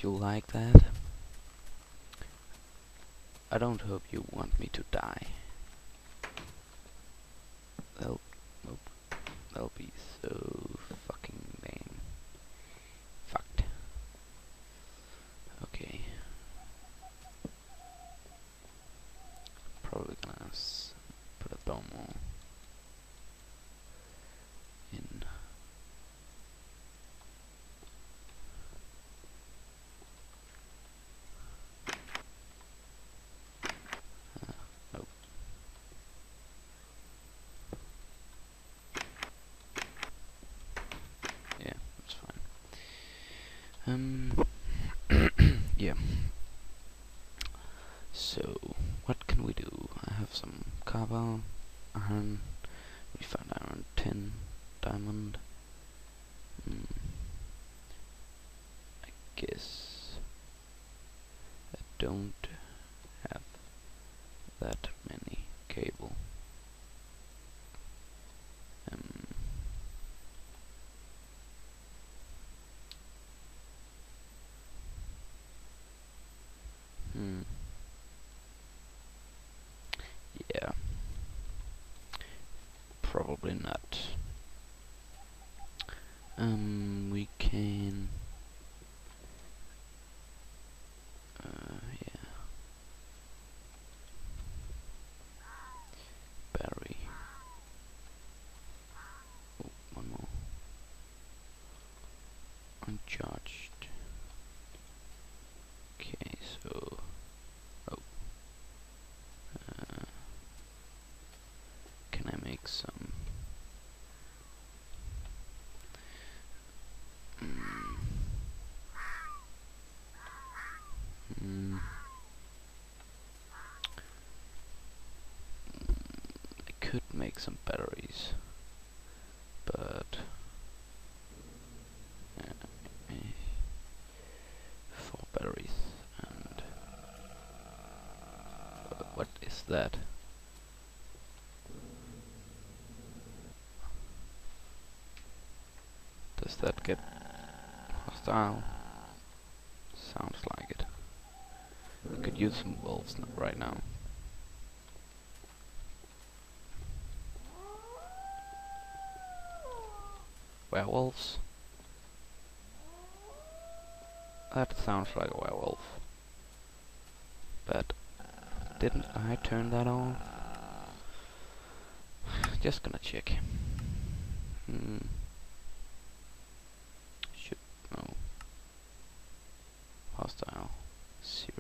you like that. I don't hope you want me to die. That'll, nope, that'll be so fucking lame. Fucked. Okay. Probably gonna put a domo in. Nope. Yeah, that's fine. Yeah. So, what can we do? I have some copper, iron, we found iron, tin, diamond. I guess I don't have that many cable. Yeah, probably not. We can. Yeah. Battery. Oh, one more. Uncharged. Okay, so. Oh. Can I make some? I could make some batteries, but 4 batteries and what is that? Does that get hostile? Sounds like it. I could use some wolves right now. Werewolves? That sounds like a werewolf. But didn't I turn that on? Just gonna check. Should no. Hostile 0.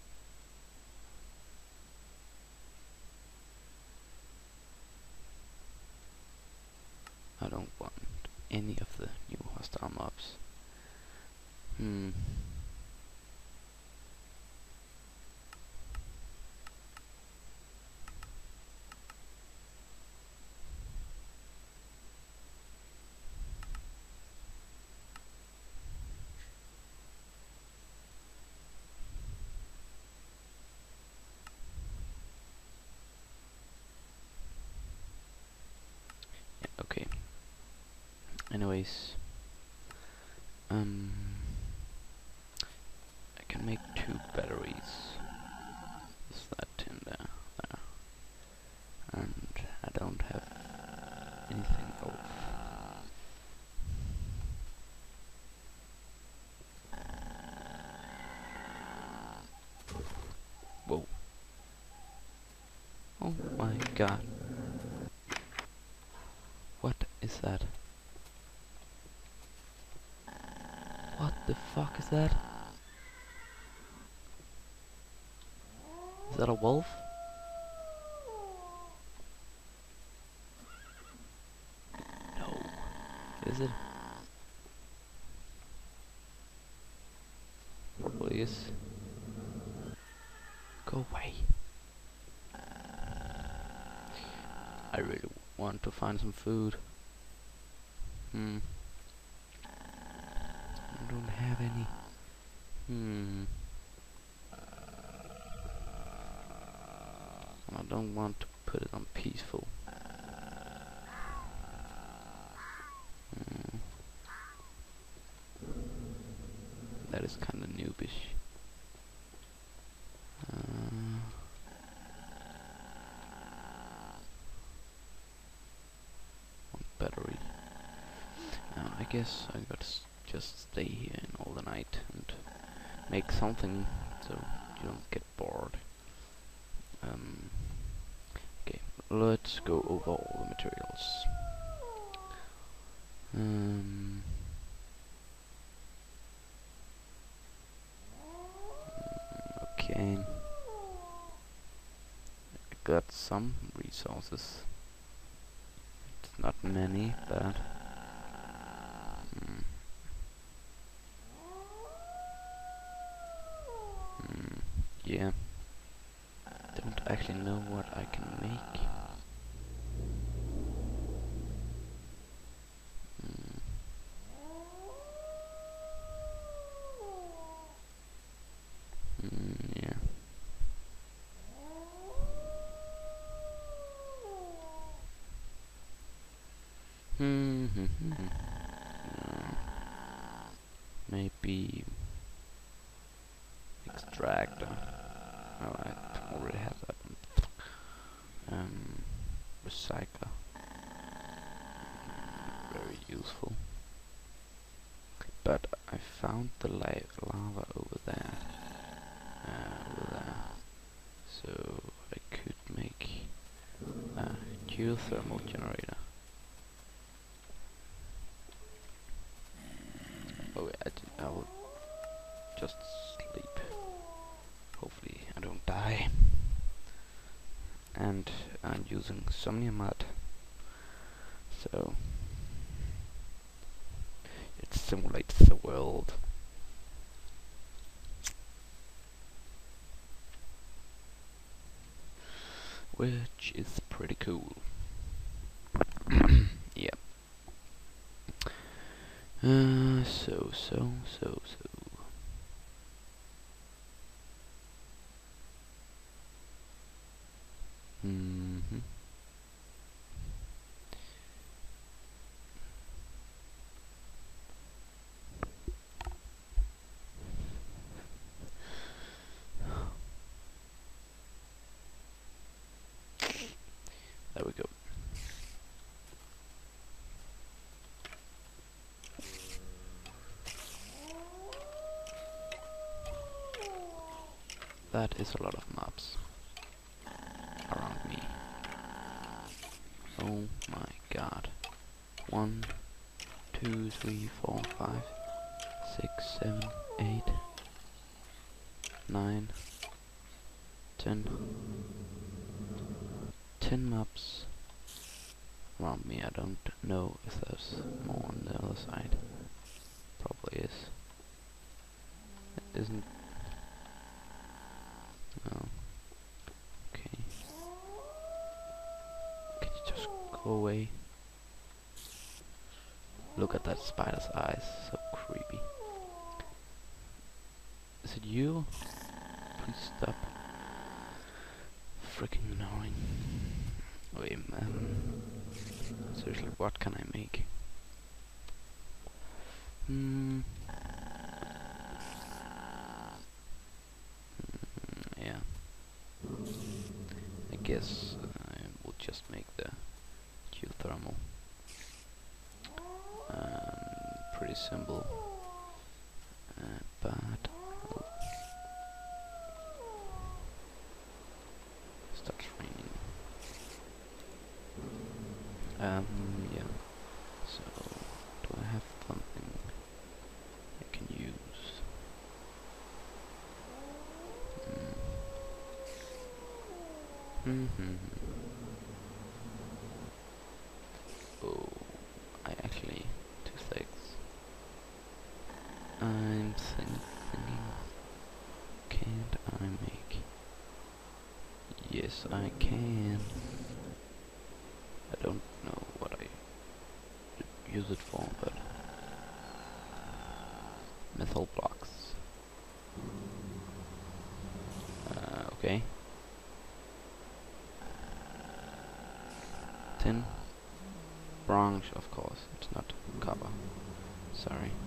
I don't want any of the new hostile mobs. Yeah, okay. Anyways, I can make 2 batteries. Is that in there? There. And I don't have anything else. Whoa. Oh my god. What is that? What the fuck is that? Is that a wolf? No. Is it? Please. Go away. I really want to find some food. I don't have any. I don't want to put it on peaceful. That is kind kind of noobish. One battery. I guess I gotta just stay here in all the night and make something so you don't get bored. Okay, let's go over all the materials. Okay, I got some resources. It's not many, but yeah. Don't actually know what I can make. Yeah. Maybe extractor. Oh, I already have that one. Recycler. Very useful. But I found the lava over there. So I could make a geothermal generator. Oh, I will just sleep. Hopefully I don't die. And I'm using Somnia mud, so it simulates the world. Which is pretty cool. Yeah. So. There we go. That is a lot of mobs around me. Oh my god. 1, 2, 3, 4, 5, 6, 7, 8, 9, 10. 10 mobs around me. I don't know if there's more on the other side. Probably is. It isn't. Oh. Okay. Can you just go away? Look at that spider's eyes. So creepy. Is it you? Please stop. Freaking annoying. Wait, seriously, what can I make? Yeah. I guess I will just make the geothermal. Pretty simple. But starts raining. Yeah. So, do I have something I can use? Oh, I actually 2 sticks. I'm thinking, can't I make? Yes, I can. I don't know what I use it for, but metal blocks. Okay. Tin. Bronze, of course. It's not copper. Sorry.